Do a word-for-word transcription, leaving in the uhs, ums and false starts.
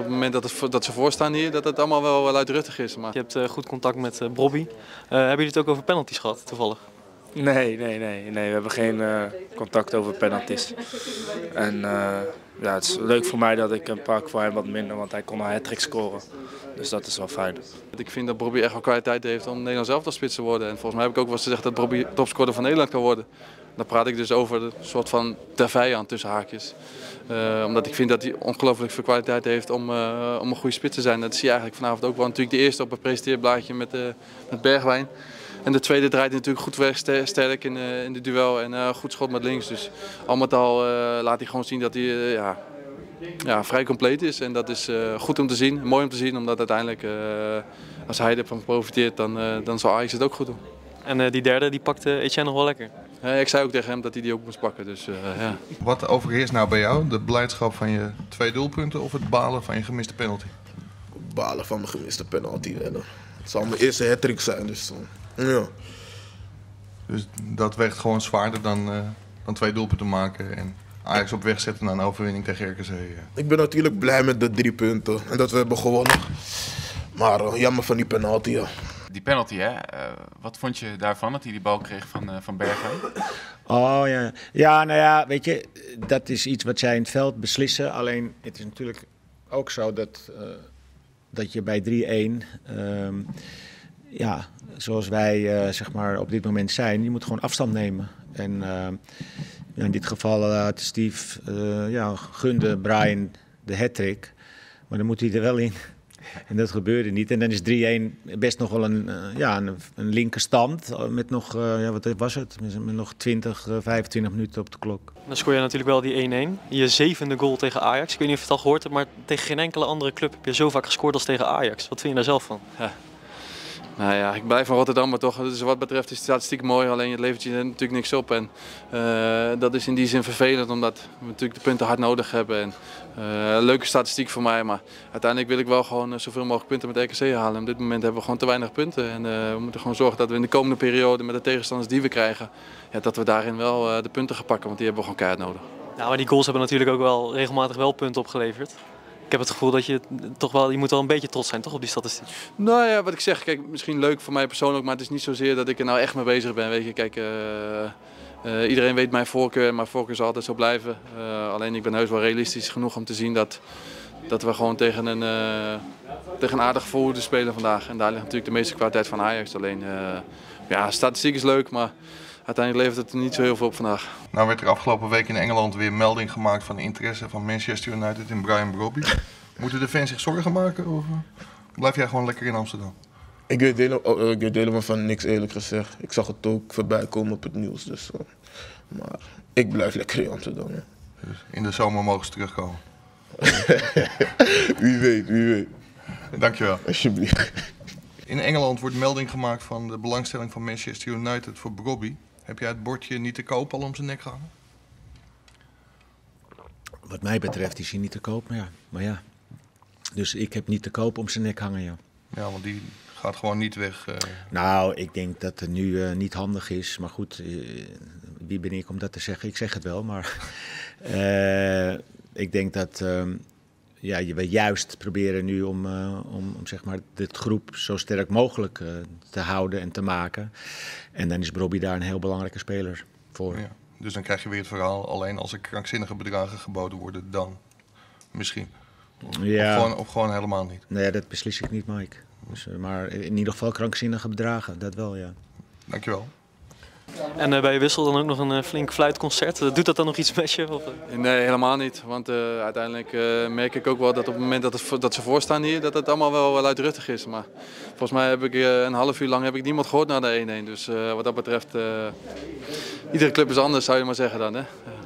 het moment dat, het, dat ze voorstaan hier, dat het allemaal wel luidruchtig is. Maar... Je hebt uh, goed contact met uh, Brobby. Uh, hebben jullie het ook over penalties gehad, toevallig? Nee, nee, nee, nee. We hebben geen uh, contact over penalties. En uh, ja, het is leuk voor mij dat ik een pak voor hem wat minder, want hij kon een hat-trick scoren. Dus dat is wel fijn. Ik vind dat Brobby echt wel kwaliteit heeft om Nederland zelf als spits te worden. En volgens mij heb ik ook wel eens gezegd dat Brobby topscorer van Nederland kan worden. Dan praat ik dus over een soort van de vijand tussen haakjes. Uh, omdat ik vind dat hij ongelooflijk veel kwaliteit heeft om, uh, om een goede spits te zijn. Dat zie je eigenlijk vanavond ook wel. Natuurlijk de eerste op het presenteerblaadje met, uh, met Bergwijn. En de tweede draait natuurlijk goed weg, sterk in, uh, in de duel en uh, goed schot met links. Dus al met al uh, laat hij gewoon zien dat hij uh, ja, ja, vrij compleet is. En dat is uh, goed om te zien, mooi om te zien. Omdat uiteindelijk, uh, als hij ervan profiteert, dan, uh, dan zal Ajax het ook goed doen. En uh, die derde, die pakte Etienne nog wel lekker? Uh, ik zei ook tegen hem dat hij die ook moest pakken. Dus, uh, ja. Wat overheerst nou bij jou? De blijdschap van je twee doelpunten of het balen van je gemiste penalty? Balen van mijn gemiste penalty. En, uh, het zal mijn eerste hat-trick zijn. Dus, uh, ja. Dus dat weegt gewoon zwaarder dan, uh, dan twee doelpunten maken en Ajax op weg zetten naar een overwinning tegen R K C. Ja. Ik ben natuurlijk blij met de drie punten en dat we hebben gewonnen. Maar uh, jammer van die penalty, ja. Die penalty, hè? Uh, wat vond je daarvan, dat hij die bal kreeg van, uh, van Bergwijn? Oh ja. Ja, nou ja, weet je, dat is iets wat zij in het veld beslissen. Alleen, het is natuurlijk ook zo dat, uh, dat je bij drie-een, uh, ja, zoals wij uh, zeg maar op dit moment zijn, je moet gewoon afstand nemen. En uh, in dit geval had uh, Steve, uh, ja, gunde Brian de hat-trick, maar dan moet hij er wel in. En dat gebeurde niet. En dan is drie-een best nog wel een, uh, ja, een, een linkerstand met nog, uh, ja, wat was het? Met nog twintig, vijfentwintig minuten op de klok. Dan scoor je natuurlijk wel die één-één. Je zevende goal tegen Ajax. Ik weet niet of je het al gehoord hebt, maar tegen geen enkele andere club heb je zo vaak gescoord als tegen Ajax. Wat vind je daar zelf van? Ja. Nou ja, ik blijf van Rotterdam, maar toch, dus wat betreft is de statistiek mooi, alleen het levert je natuurlijk niks op. En uh, dat is in die zin vervelend, omdat we natuurlijk de punten hard nodig hebben. En, uh, leuke statistiek voor mij, maar uiteindelijk wil ik wel gewoon uh, zoveel mogelijk punten met R K C halen. Op dit moment hebben we gewoon te weinig punten. En uh, we moeten gewoon zorgen dat we in de komende periode met de tegenstanders die we krijgen, ja, dat we daarin wel uh, de punten gaan pakken, want die hebben we gewoon keihard nodig. Nou, maar die goals hebben natuurlijk ook wel regelmatig wel punten opgeleverd. Ik heb het gevoel dat je toch wel, je moet wel een beetje trots zijn, toch, op die statistiek? Nou ja, wat ik zeg, kijk, misschien leuk voor mij persoonlijk, maar het is niet zozeer dat ik er nou echt mee bezig ben. Weet je, kijk, uh, uh, iedereen weet mijn voorkeur en mijn voorkeur zal altijd zo blijven. Uh, alleen ik ben heus wel realistisch genoeg om te zien dat, dat we gewoon tegen een, uh, tegen een aardig voorhoede spelen vandaag. En daar ligt natuurlijk de meeste kwaliteit van Ajax. Alleen, uh, ja, statistiek is leuk, maar uiteindelijk levert het er niet zo heel veel op vandaag. Nou werd er afgelopen week in Engeland weer melding gemaakt van de interesse van Manchester United in Brian Brobby. Moeten de fans zich zorgen maken of blijf jij gewoon lekker in Amsterdam? Ik weet, helemaal, ik weet helemaal van niks, eerlijk gezegd. Ik zag het ook voorbij komen op het nieuws. Dus, uh, maar ik blijf lekker in Amsterdam. Ja. Dus in de zomer mogen ze terugkomen? Wie weet, wie weet. Dankjewel. Alsjeblieft. In Engeland wordt melding gemaakt van de belangstelling van Manchester United voor Brobby. Heb jij het bordje niet te koop al om zijn nek gehangen? Wat mij betreft is hij niet te koop, maar ja. Maar ja. Dus ik heb niet te koop om zijn nek hangen, ja. Ja, want die gaat gewoon niet weg. Uh... Nou, ik denk dat het nu uh, niet handig is. Maar goed, uh, wie ben ik om dat te zeggen? Ik zeg het wel, maar uh, ik denk dat uh, ja, we juist proberen nu om, uh, om, om zeg maar dit groep zo sterk mogelijk uh, te houden en te maken. En dan is Brobby daar een heel belangrijke speler voor. Ja, dus dan krijg je weer het verhaal, alleen als er krankzinnige bedragen geboden worden, dan misschien. Ja. Of, gewoon, of gewoon helemaal niet. Nee, dat beslis ik niet, Mike. Dus, maar in ieder geval krankzinnige bedragen, dat wel, ja. Dankjewel. En uh, bij je wissel dan ook nog een uh, flink fluitconcert. Uh, doet dat dan nog iets met je? Of? Nee, helemaal niet. Want uh, uiteindelijk uh, merk ik ook wel dat op het moment dat, het, dat ze voorstaan hier, dat het allemaal wel luidruchtig is. Maar volgens mij heb ik uh, een half uur lang heb ik niemand gehoord na de één-één. Dus uh, wat dat betreft, uh, iedere club is anders, zou je maar zeggen dan. Hè?